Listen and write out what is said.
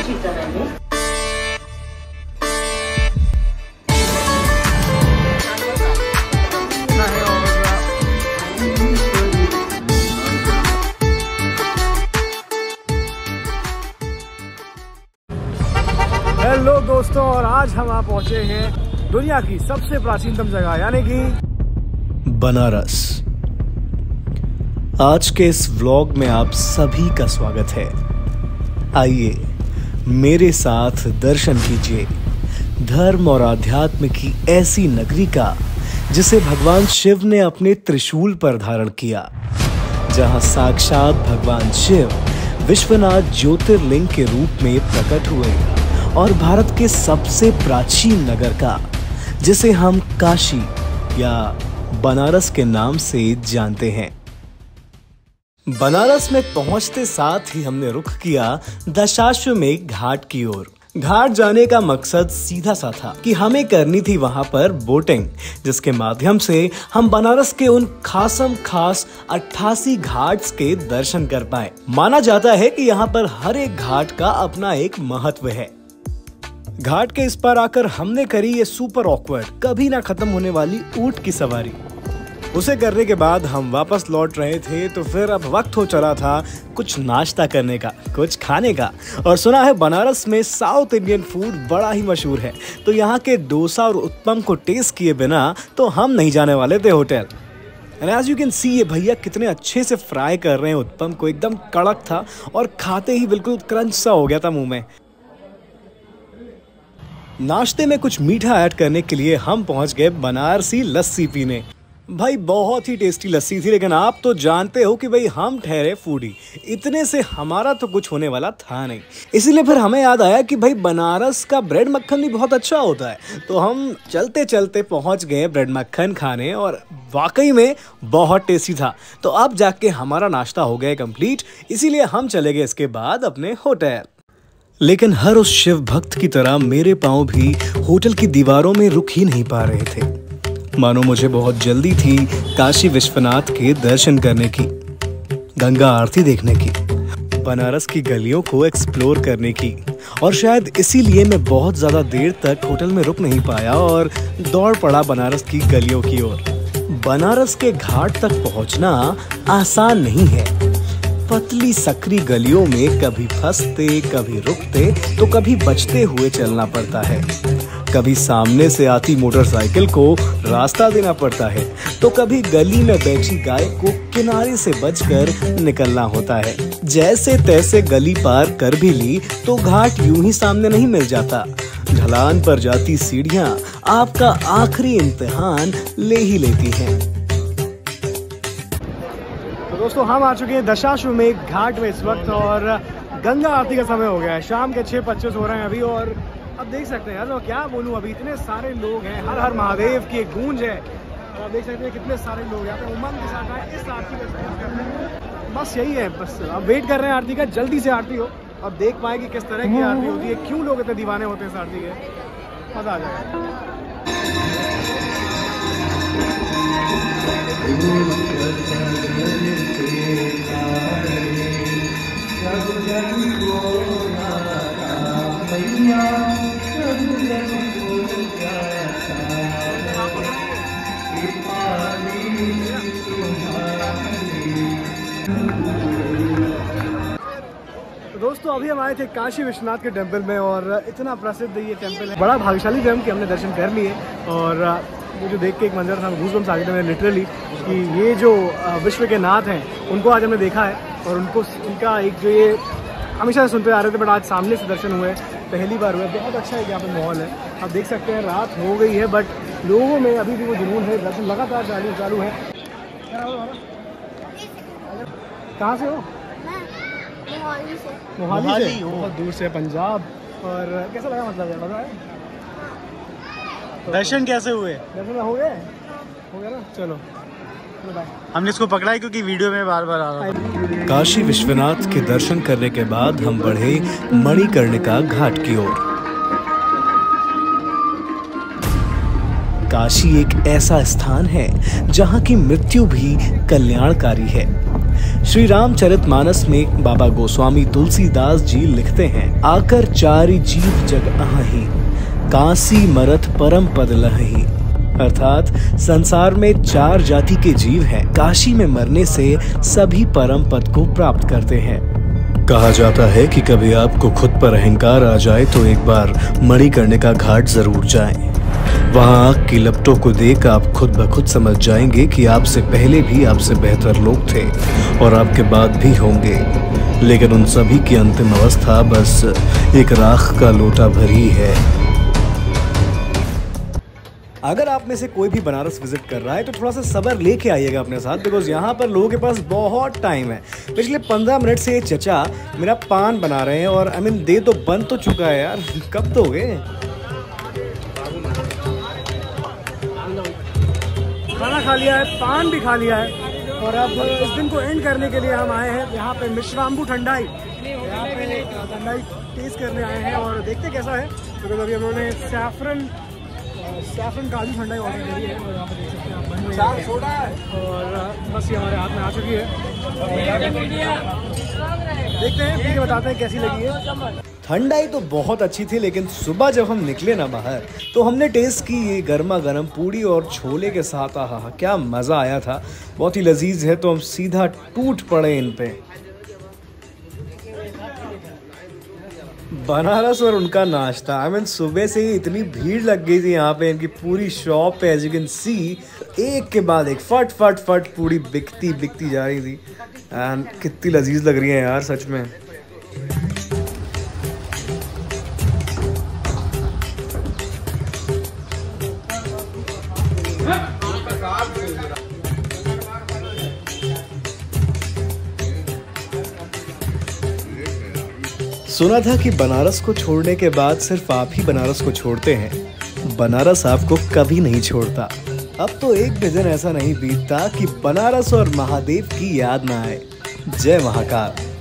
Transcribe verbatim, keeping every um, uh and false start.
अच्छी तरह में। हेलो दोस्तों, और आज हम आप पहुंचे हैं दुनिया की सबसे प्राचीनतम जगह यानी कि बनारस। आज के इस व्लॉग में आप सभी का स्वागत है। आइए मेरे साथ दर्शन कीजिए धर्म और आध्यात्म की ऐसी नगरी का जिसे भगवान शिव ने अपने त्रिशूल पर धारण किया, जहां साक्षात भगवान शिव विश्वनाथ ज्योतिर्लिंग के रूप में प्रकट हुए, और भारत के सबसे प्राचीन नगर का जिसे हम काशी या बनारस के नाम से जानते हैं। बनारस में पहुंचते साथ ही हमने रुख किया दशाश्वमेध घाट की ओर। घाट जाने का मकसद सीधा सा था कि हमें करनी थी वहां पर बोटिंग, जिसके माध्यम से हम बनारस के उन खासम खास अट्ठासी घाट्स के दर्शन कर पाए। माना जाता है कि यहाँ पर हर एक घाट का अपना एक महत्व है। घाट के इस पार आकर हमने करी ये सुपर ऑकवर्ड, कभी ना खत्म होने वाली ऊंट की सवारी। उसे करने के बाद हम वापस लौट रहे थे, तो फिर अब वक्त हो चला था कुछ नाश्ता करने का, कुछ खाने का। और सुना है बनारस में साउथ इंडियन फूड बड़ा ही मशहूर है, तो यहाँ के डोसा और उत्पम को टेस्ट किए बिना तो हम नहीं जाने वाले थे hotel. And as you can see, ये भैया कितने अच्छे से फ्राई कर रहे हैं उत्पम को, एकदम कड़क था और खाते ही बिल्कुल क्रंच सा हो गया था मुंह में। नाश्ते में कुछ मीठा ऐड करने के लिए हम पहुंच गए बनारसी लस्सी पीने। भाई बहुत ही टेस्टी लस्सी थी, लेकिन आप तो जानते हो कि भाई हम ठहरे फूडी, इतने से हमारा तो कुछ होने वाला था नहीं। इसीलिए फिर हमें याद आया कि भाई बनारस का ब्रेड मक्खन भी बहुत अच्छा होता है, तो हम चलते चलते पहुंच गए ब्रेड मक्खन खाने, और वाकई में बहुत टेस्टी था। तो अब जाके हमारा नाश्ता हो गया कंप्लीट, इसीलिए हम चले गए इसके बाद अपने होटल। लेकिन हर उस शिव भक्त की तरह मेरे पांव भी होटल की दीवारों में रुक ही नहीं पा रहे थे, मानो मुझे बहुत जल्दी थी काशी विश्वनाथ के दर्शन करने की, गंगा आरती देखने की, बनारस की गलियों को एक्सप्लोर करने की। और शायद इसीलिए मैं बहुत ज्यादा देर तक होटल में रुक नहीं पाया और दौड़ पड़ा बनारस की गलियों की ओर। बनारस के घाट तक पहुंचना आसान नहीं है। पतली सकरी गलियों में कभी फंसते, कभी रुकते, तो कभी बचते हुए चलना पड़ता है। कभी सामने से आती मोटरसाइकिल को रास्ता देना पड़ता है, तो कभी गली में बैठी गाय को किनारे से बचकर निकलना होता है। जैसे तैसे गली पार कर भी ली तो घाट यूं ही सामने नहीं मिल जाता। ढलान पर जाती सीढ़ियां आपका आखिरी इम्तिहान ले ही लेती हैं। तो दोस्तों, हम आ चुके हैं दशाश्वमेध घाट में इस वक्त, और गंगा आरती का समय हो गया है। शाम के छः पच्चीस हो रहे हैं अभी, और अब देख सकते हैं यार, मैं क्या बोलूँ, अभी इतने सारे लोग हैं, हर हर महादेव की एक गूंज है। और देख सकते हैं कितने सारे लोग यहाँ पे उमंग के साथ आए इस आरती का एक्सपीरियंस करने में। बस यही है, बस अब वेट कर रहे हैं आरती का, जल्दी से आरती हो, अब देख पाए कि किस तरह की आरती होती है, क्यों लोग इतने दीवाने होते हैं इस आरती के। मजा आ जाएगा। दोस्तों, अभी हम आए थे काशी विश्वनाथ के टेंपल में, और इतना प्रसिद्ध ये टेंपल है, बड़ा भाग्यशाली थे हम कि हमने दर्शन कर लिए। और मुझे देख के एक मंजर था, गूज़बम्स आ गए थे लिटरली, कि ये जो विश्व के नाथ हैं उनको आज हमने देखा है, और उनको उनका एक जो ये हमेशा सुनते आ रहे थे, बट आज सामने से दर्शन हुए, पहली बार हुए। बहुत अच्छा है यहाँ पे माहौल है। आप देख सकते हैं रात हो गई है, बट लोगों में अभी भी वो जुनून है, दर्शन लगातार चालू चालू है। कहाँ से हो? मोहाली से। मोहाली से? बहुत दूर से, पंजाब। और कैसा लगा, मतलब मजा आया? दर्शन कैसे हुए? दर्शन हो गए हो गया ना, चलो हमने इसको पकड़ा है क्योंकि वीडियो में बार बार आ रहा है। काशी विश्वनाथ के दर्शन करने के बाद हम बढ़े मणिकर्णिका घाट की ओर। काशी एक ऐसा स्थान है जहां की मृत्यु भी कल्याणकारी है। श्री रामचरितमानस में बाबा गोस्वामी तुलसीदास जी लिखते हैं, आकर चारि जीव जग आही, काशी मरथ परम पद लही। अर्थात संसार में चार जाति के जीव हैं, काशी में मरने से सभी परम पद को प्राप्त करते हैं। कहा जाता है कि कभी आपको खुद पर अहंकार आ जाए तो एक बार मणिकर्णिका घाट जरूर जाएं। वहां आग की लपटों को देख आप खुद ब खुद समझ जाएंगे कि आपसे पहले भी आपसे बेहतर लोग थे और आपके बाद भी होंगे, लेकिन उन सभी की अंतिम अवस्था बस एक राख का लोटा भर ही है। अगर आप में से कोई भी बनारस विजिट कर रहा है तो थोड़ा सा सब्र लेके आइएगा अपने साथ, बिकॉज यहाँ पर लोगों के पास बहुत टाइम है। पिछले पंद्रह मिनट से ये चचा मेरा पान बना रहे हैं और आई मीन दे तो बन तो चुका है यार, कब दोगे? खाना खा लिया है, पान भी खा लिया है और अब इस दिन को एंड करने के लिए हम आए हैं यहाँ पे मिश्राम्बू ठंडाई। यहाँ पे ठंडाई टेस्ट करने आए हैं और देखते कैसा है। तो अभी हम लोगों ने सैफरन सैफरन काजू ठंडाई ऑर्डर करी है और यहाँ पे देख सकते हैं आप बन रही है और बस ये हमारे हाथ में आ चुकी है। देखते हैं, पी के बताते हैं कैसी लगी है। ठंडाई तो बहुत अच्छी थी, लेकिन सुबह जब हम निकले ना बाहर तो हमने टेस्ट की ये गर्मा गर्म पूड़ी और छोले के साथ। आहा हा, क्या मज़ा आया था, बहुत ही लजीज है। तो हम सीधा टूट पड़े इन पे। बनारस और उनका नाश्ता, आई मीन सुबह से ही इतनी भीड़ लग गई थी यहाँ पे। इनकी पूरी शॉप पे एज यू कैन सी एक के बाद एक फट फट फट पूरी बिकती बिकती जा रही थी एंड कितनी लजीज लग रही है यार सच में। सुना था कि बनारस को छोड़ने के बाद सिर्फ आप ही बनारस को छोड़ते हैं, बनारस आपको कभी नहीं छोड़ता। अब तो एक भी दिन ऐसा नहीं बीतता कि बनारस और महादेव की याद ना आए। जय महाकाल।